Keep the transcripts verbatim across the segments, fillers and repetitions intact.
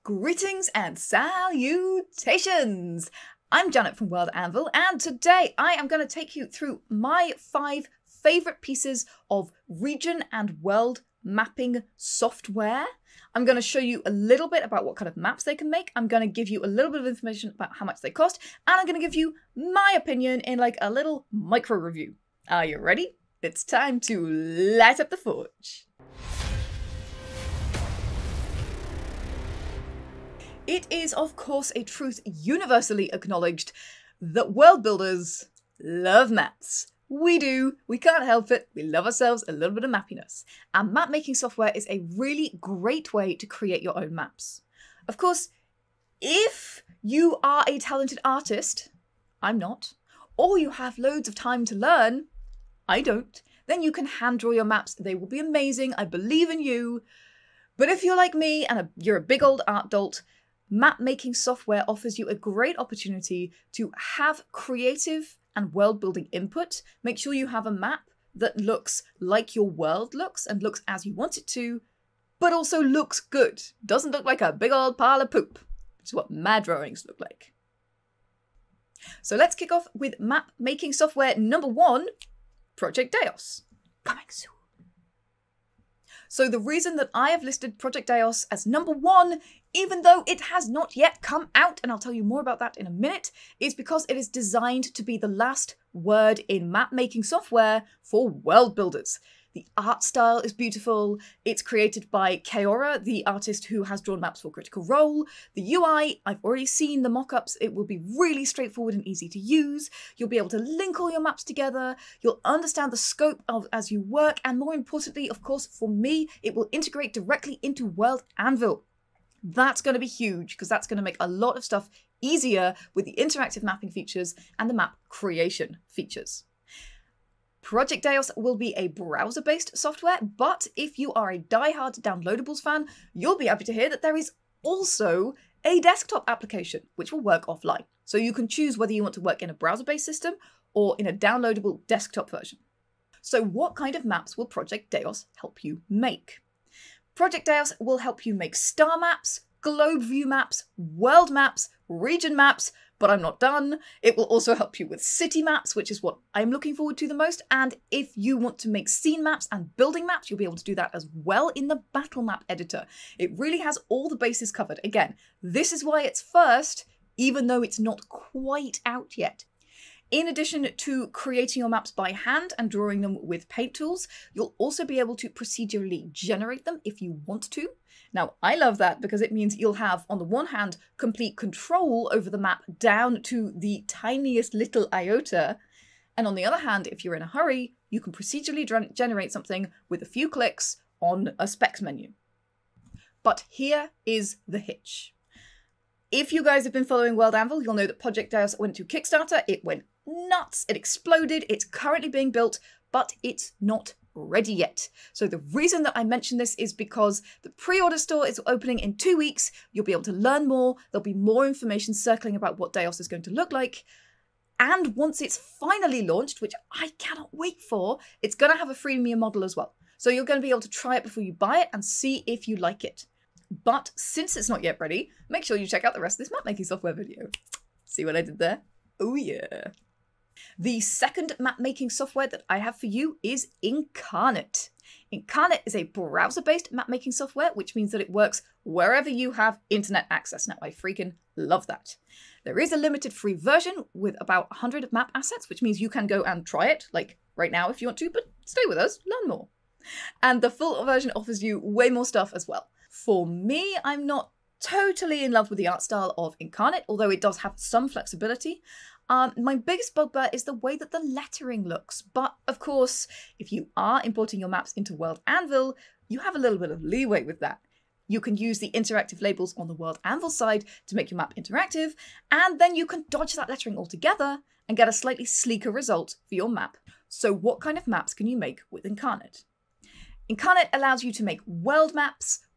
Greetings and salutations! I'm Janet from World Anvil, and today I am going to take you through my five favourite pieces of region and world mapping software. I'm going to show you a little bit about what kind of maps they can make. I'm going to give you a little bit of information about how much they cost, and I'm going to give you my opinion in like a little micro review. Are you ready? It's time to light up the forge. It is, of course, a truth universally acknowledged that world builders love maps. We do. We can't help it. We love ourselves a little bit of mappiness. And map making software is a really great way to create your own maps. Of course, if you are a talented artist, I'm not, or you have loads of time to learn, I don't, then you can hand draw your maps. They will be amazing. I believe in you. But if you're like me and a, you're a big old art dolt, map making software offers you a great opportunity to have creative and world building input. Make sure you have a map that looks like your world looks and looks as you want it to, but also looks good. Doesn't look like a big old pile of poop, which is what my drawings look like. So let's kick off with map making software number one, Project Deios. Coming soon. So the reason that I have listed Project Deios as number one, even though it has not yet come out, and I'll tell you more about that in a minute, is because it is designed to be the last word in map making software for world builders. The art style is beautiful. It's created by Kaora, the artist who has drawn maps for Critical Role. The U I, I've already seen the mock-ups. It will be really straightforward and easy to use. You'll be able to link all your maps together. You'll understand the scope of as you work. And more importantly, of course, for me, it will integrate directly into World Anvil. That's going to be huge because that's going to make a lot of stuff easier with the interactive mapping features and the map creation features. Project Deios will be a browser-based software, but if you are a die-hard downloadables fan, you'll be happy to hear that there is also a desktop application, which will work offline. So you can choose whether you want to work in a browser-based system or in a downloadable desktop version. So what kind of maps will Project Deios help you make? Project Deios will help you make star maps, globe view maps, world maps, region maps, but I'm not done. It will also help you with city maps, which is what I'm looking forward to the most. And if you want to make scene maps and building maps, you'll be able to do that as well in the battle map editor. It really has all the bases covered. Again, this is why it's first, even though it's not quite out yet. In addition to creating your maps by hand and drawing them with paint tools, you'll also be able to procedurally generate them if you want to. Now, I love that because it means you'll have, on the one hand, complete control over the map down to the tiniest little iota. And on the other hand, if you're in a hurry, you can procedurally generate something with a few clicks on a specs menu. But here is the hitch. If you guys have been following World Anvil, you'll know that Project Deios went to Kickstarter. It went nuts. It exploded. It's currently being built, but it's not ready yet. So the reason that I mention this is because the pre-order store is opening in two weeks. You'll be able to learn more. There'll be more information circling about what Deios is going to look like. And once it's finally launched, which I cannot wait for, it's going to have a freemium model as well. So you're going to be able to try it before you buy it and see if you like it. But since it's not yet ready, make sure you check out the rest of this map making software video. See what I did there? Oh yeah. The second map making software that I have for you is Inkarnate. Inkarnate is a browser-based map making software, which means that it works wherever you have internet access. Now, I freaking love that. There is a limited free version with about one hundred map assets, which means you can go and try it, like right now if you want to, but stay with us, learn more. And the full version offers you way more stuff as well. For me, I'm not totally in love with the art style of Inkarnate, although it does have some flexibility. Um, my biggest bugbear is the way that the lettering looks. But of course, if you are importing your maps into World Anvil, you have a little bit of leeway with that. You can use the interactive labels on the World Anvil side to make your map interactive, and then you can dodge that lettering altogether and get a slightly sleeker result for your map. So what kind of maps can you make with Inkarnate? Inkarnate allows you to make world maps,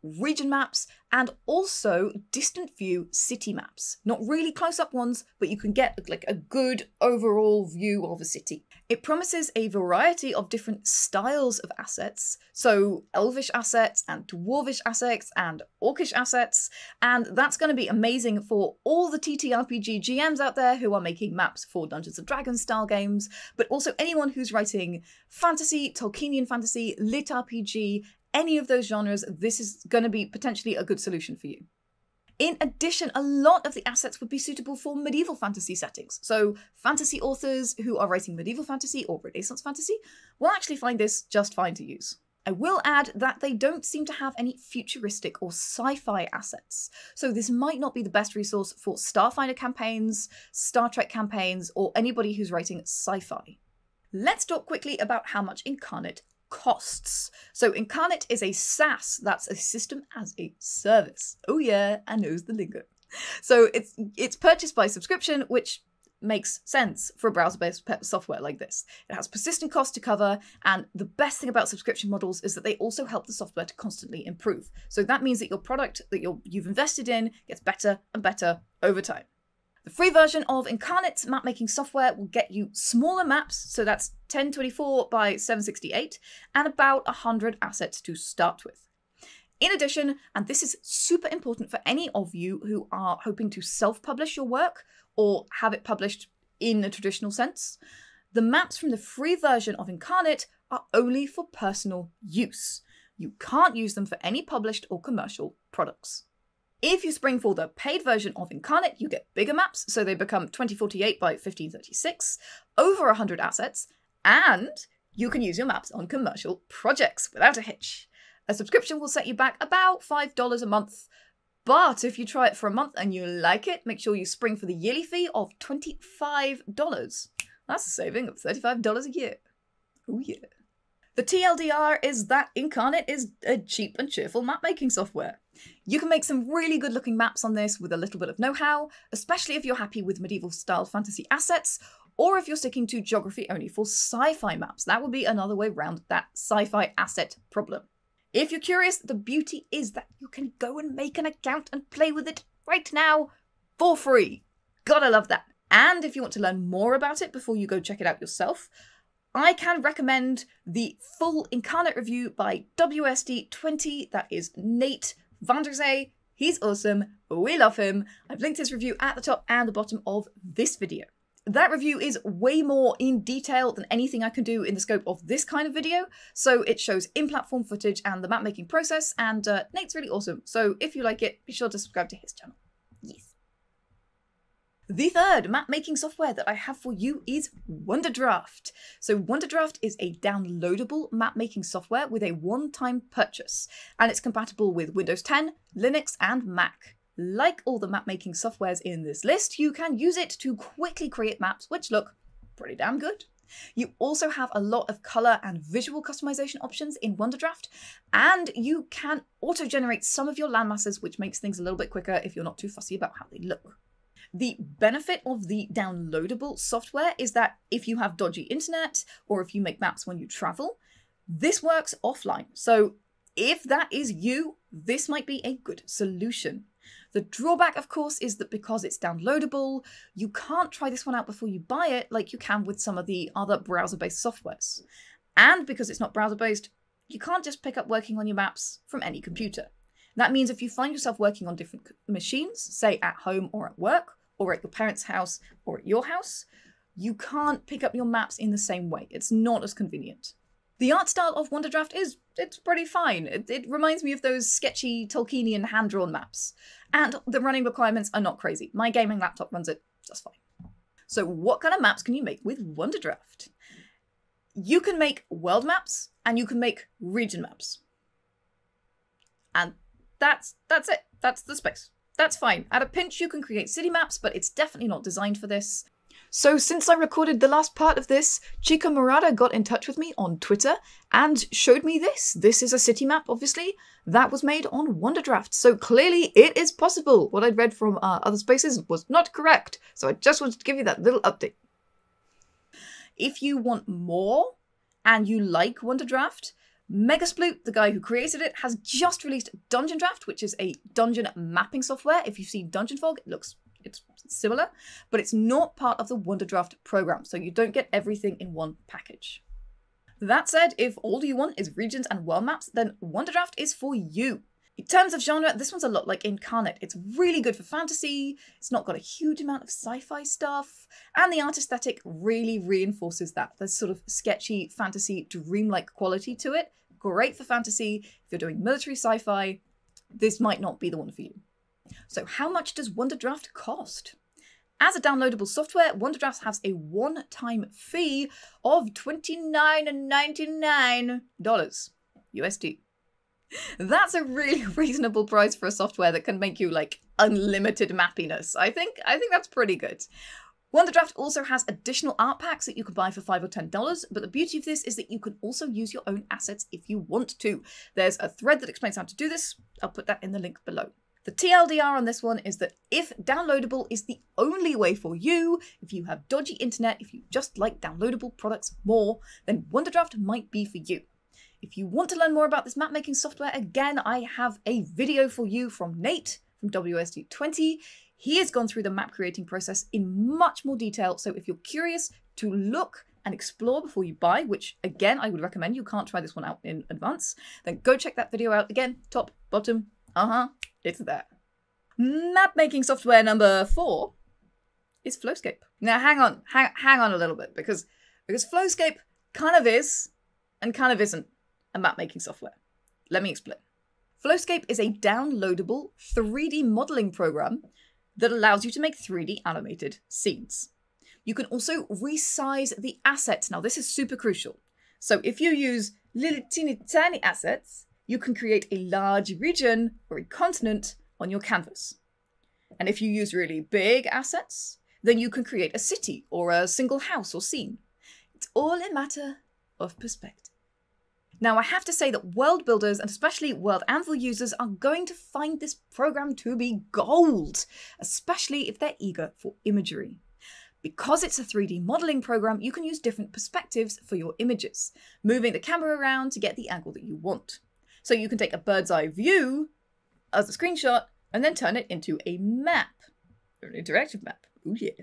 region maps, and also distant view city maps. Not really close-up ones, but you can get like a good overall view of a city. It promises a variety of different styles of assets, so elvish assets and dwarvish assets and orcish assets, and that's going to be amazing for all the T T R P G G Ms out there who are making maps for Dungeons and Dragons style games, but also anyone who's writing fantasy, Tolkienian fantasy, lit R P G, any of those genres. This is going to be potentially a good solution for you. In addition, a lot of the assets would be suitable for medieval fantasy settings. So fantasy authors who are writing medieval fantasy or Renaissance fantasy will actually find this just fine to use. I will add that they don't seem to have any futuristic or sci-fi assets. So this might not be the best resource for Starfinder campaigns, Star Trek campaigns, or anybody who's writing sci-fi. Let's talk quickly about how much Inkarnate costs. So Inkarnate is a SaaS, that's a system as a service. Oh yeah, I knows the lingo. So it's it's purchased by subscription, which makes sense for a browser-based software like this. It has persistent costs to cover, and the best thing about subscription models is that they also help the software to constantly improve. So that means that your product that you're, you've invested in gets better and better over time. The free version of Inkarnate's mapmaking software will get you smaller maps, so that's ten twenty-four by seven sixty-eight, and about one hundred assets to start with. In addition, and this is super important for any of you who are hoping to self-publish your work or have it published in a traditional sense, the maps from the free version of Inkarnate are only for personal use. You can't use them for any published or commercial products. If you spring for the paid version of Inkarnate, you get bigger maps, so they become twenty forty-eight by fifteen thirty-six, over one hundred assets, and you can use your maps on commercial projects without a hitch. A subscription will set you back about five dollars a month, but if you try it for a month and you like it, make sure you spring for the yearly fee of twenty-five dollars. That's a saving of thirty-five dollars a year. Oh yeah. The T L D R is that Inkarnate is a cheap and cheerful mapmaking software. You can make some really good looking maps on this with a little bit of know-how, especially if you're happy with medieval style fantasy assets, or if you're sticking to geography only for sci-fi maps. That would be another way around that sci-fi asset problem. If you're curious, the beauty is that you can go and make an account and play with it right now for free. Gotta love that. And if you want to learn more about it before you go check it out yourself, I can recommend the full Inkarnate review by W S D twenty. That is Nate Vanderzee. He's awesome. We love him. I've linked his review at the top and the bottom of this video. That review is way more in detail than anything I can do in the scope of this kind of video. So it shows in-platform footage and the mapmaking process, and uh, Nate's really awesome. So if you like it, be sure to subscribe to his channel. Yes. The third mapmaking software that I have for you is Wonderdraft. So Wonderdraft is a downloadable mapmaking software with a one-time purchase, and it's compatible with Windows ten, Linux, and Mac. Like all the mapmaking softwares in this list, you can use it to quickly create maps which look pretty damn good. You also have a lot of color and visual customization options in Wonderdraft, and you can auto-generate some of your landmasses, which makes things a little bit quicker if you're not too fussy about how they look. The benefit of the downloadable software is that if you have dodgy internet or if you make maps when you travel, this works offline. So if that is you, this might be a good solution. The drawback, of course, is that because it's downloadable, you can't try this one out before you buy it like you can with some of the other browser-based softwares. And because it's not browser-based, you can't just pick up working on your maps from any computer. That means if you find yourself working on different machines, say at home or at work, or at your parents' house or at your house, you can't pick up your maps in the same way. It's not as convenient. The art style of Wonderdraft is, it's pretty fine. It, it reminds me of those sketchy Tolkienian hand-drawn maps. And the running requirements are not crazy. My gaming laptop runs it just fine. So what kind of maps can you make with Wonderdraft? You can make world maps and you can make region maps. And that's, that's it. That's the space. That's fine. At a pinch, you can create city maps, but it's definitely not designed for this. So since I recorded the last part of this, Chica Murata got in touch with me on Twitter and showed me this. This is a city map, obviously, that was made on Wonderdraft. So clearly it is possible. What I'd read from uh, other spaces was not correct. So I just wanted to give you that little update. If you want more and you like Wonderdraft, Megasploot, the guy who created it, has just released Wonderdraft, which is a dungeon mapping software. If you've seen Dungeon Fog, it looks it's similar, but it's not part of the Wonderdraft program, so you don't get everything in one package. That said, if all you want is regions and world maps, then Wonderdraft is for you. In terms of genre, this one's a lot like Inkarnate. It's really good for fantasy, it's not got a huge amount of sci-fi stuff, and the art aesthetic really reinforces that. There's sort of sketchy, fantasy, dreamlike quality to it. Great for fantasy. If you're doing military sci-fi, this might not be the one for you. So how much does Wonderdraft cost? As a downloadable software, Wonderdraft has a one-time fee of twenty-nine ninety-nine U S D. That's a really reasonable price for a software that can make you like unlimited mappiness. I think I think that's pretty good. Wonderdraft also has additional art packs that you can buy for five or ten dollars, but the beauty of this is that you can also use your own assets if you want to. There's a thread that explains how to do this. I'll put that in the link below. The T L D R on this one is that if downloadable is the only way for you, if you have dodgy internet, if you just like downloadable products more, then Wonderdraft might be for you. If you want to learn more about this mapmaking software, again, I have a video for you from Nate from W S D twenty. He has gone through the map creating process in much more detail, so if you're curious to look and explore before you buy, which again, I would recommend, you can't try this one out in advance, then go check that video out. Again, top, bottom, uh-huh, it's there. Mapmaking software number four is FlowScape. Now hang on, hang, hang on a little bit, because, because FlowScape kind of is and kind of isn't a mapmaking software. Let me explain. FlowScape is a downloadable three D modeling program that allows you to make three D animated scenes. You can also resize the assets. Now this is super crucial. So if you use little teeny tiny assets, you can create a large region or a continent on your canvas. And if you use really big assets, then you can create a city or a single house or scene. It's all a matter of perspective. Now, I have to say that world builders, and especially World Anvil users, are going to find this program to be gold, especially if they're eager for imagery. Because it's a three D modeling program, you can use different perspectives for your images, moving the camera around to get the angle that you want. So you can take a bird's eye view as a screenshot and then turn it into a map, or an interactive map. Ooh yeah.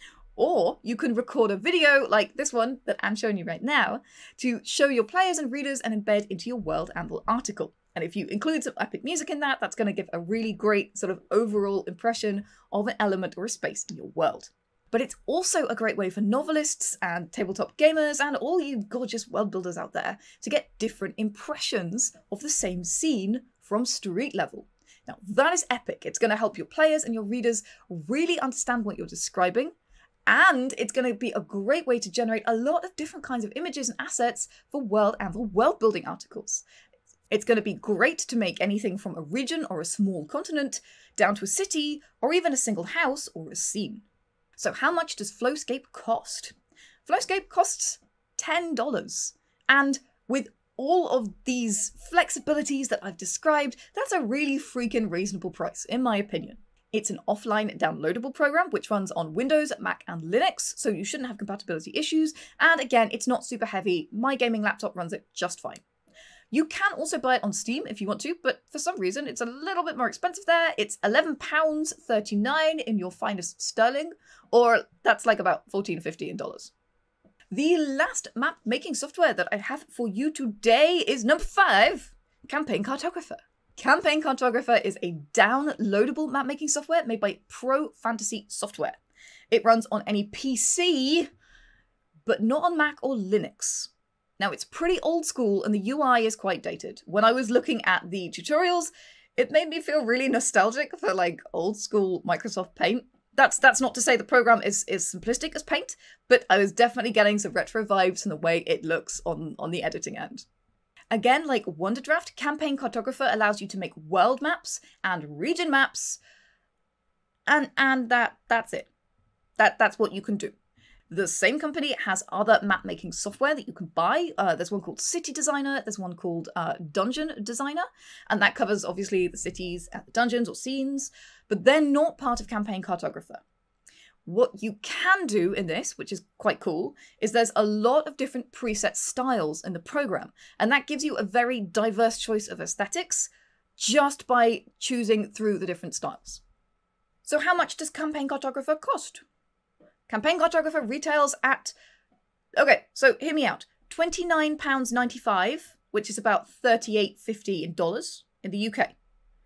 Or you can record a video like this one that I'm showing you right now to show your players and readers and embed into your World Anvil article. And if you include some epic music in that, that's going to give a really great sort of overall impression of an element or a space in your world. But it's also a great way for novelists and tabletop gamers and all you gorgeous world builders out there to get different impressions of the same scene from street level. Now that is epic. It's going to help your players and your readers really understand what you're describing. And it's going to be a great way to generate a lot of different kinds of images and assets for World Anvil world building articles. It's going to be great to make anything from a region or a small continent down to a city or even a single house or a scene. So how much does FlowScape cost? FlowScape costs ten dollars. And with all of these flexibilities that I've described, that's a really freaking reasonable price, in my opinion. It's an offline downloadable program which runs on Windows, Mac and Linux, so you shouldn't have compatibility issues. And again, it's not super heavy. My gaming laptop runs it just fine. You can also buy it on Steam if you want to, but for some reason it's a little bit more expensive there. It's eleven pounds thirty-nine in your finest sterling, or that's like about fourteen fifty in dollars. The last map making software that I have for you today is number five, Campaign Cartographer. Campaign Cartographer is a downloadable mapmaking software made by Pro Fantasy Software. It runs on any P C, but not on Mac or Linux. Now, it's pretty old school and the U I is quite dated. When I was looking at the tutorials, it made me feel really nostalgic for like old school Microsoft Paint. That's that's not to say the program is, is simplistic as Paint, but I was definitely getting some retro vibes in the way it looks on, on the editing end. Again, like Wonderdraft, Campaign Cartographer allows you to make world maps and region maps, and and that that's it. That that's what you can do. The same company has other map-making software that you can buy. Uh, there's one called City Designer, there's one called uh, Dungeon Designer, and that covers obviously the cities and the dungeons or scenes, but they're not part of Campaign Cartographer. What you can do in this, which is quite cool, is there's a lot of different preset styles in the program, and that gives you a very diverse choice of aesthetics just by choosing through the different styles. So how much does Campaign Cartographer cost? Campaign Cartographer retails at, okay, so hear me out, twenty-nine pounds ninety-five, which is about thirty-eight fifty in dollars in the U K.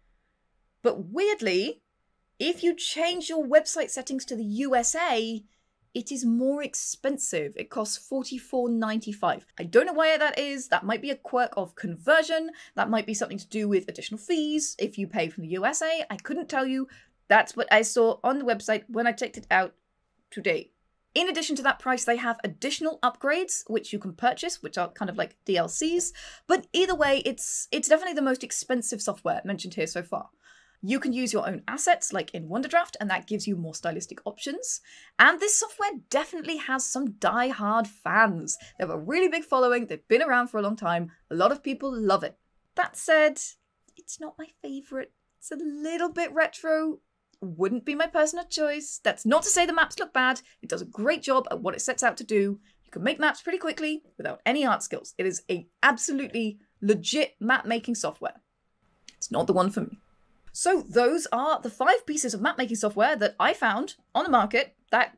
But weirdly, if you change your website settings to the U S A, it is more expensive. It costs forty-four ninety-five. I don't know why that is. That might be a quirk of conversion. That might be something to do with additional fees if you pay from the U S A. I couldn't tell you. That's what I saw on the website when I checked it out today. In addition to that price, they have additional upgrades which you can purchase, which are kind of like D L Cs. But either way, it's it's definitely the most expensive software mentioned here so far. You can use your own assets like in Wonderdraft, and that gives you more stylistic options. And this software definitely has some die-hard fans. They have a really big following, they've been around for a long time, a lot of people love it. That said, it's not my favourite. It's a little bit retro, wouldn't be my personal choice. That's not to say the maps look bad, it does a great job at what it sets out to do. You can make maps pretty quickly without any art skills. It is a absolutely legit map-making software. It's not the one for me. So those are the five pieces of map-making software that I found on the market that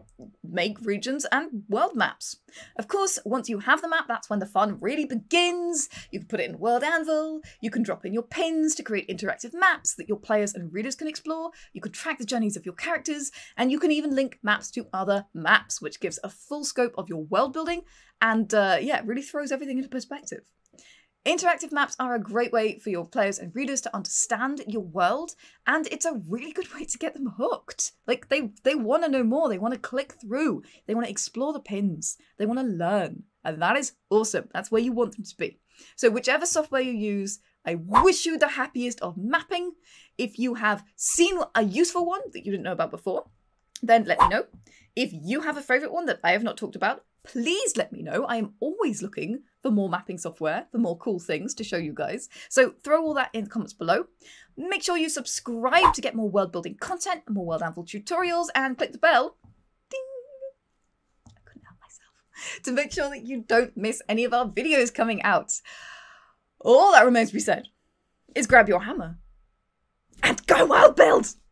make regions and world maps. Of course, once you have the map, that's when the fun really begins. You can put it in World Anvil, you can drop in your pins to create interactive maps that your players and readers can explore, you can track the journeys of your characters, and you can even link maps to other maps, which gives a full scope of your world building, and uh, yeah, it really throws everything into perspective. Interactive maps are a great way for your players and readers to understand your world, and it's a really good way to get them hooked. Like, they, they want to know more, they want to click through, they want to explore the pins, they want to learn, and that is awesome. That's where you want them to be. So whichever software you use, I wish you the happiest of mapping. If you have seen a useful one that you didn't know about before, then let me know. If you have a favourite one that I have not talked about, please let me know. I am always looking for more mapping software, for more cool things to show you guys. So throw all that in the comments below. Make sure you subscribe to get more world building content and more World Anvil tutorials, and click the bell, ding, I couldn't help myself, to make sure that you don't miss any of our videos coming out. All that remains to be said is grab your hammer and go world build!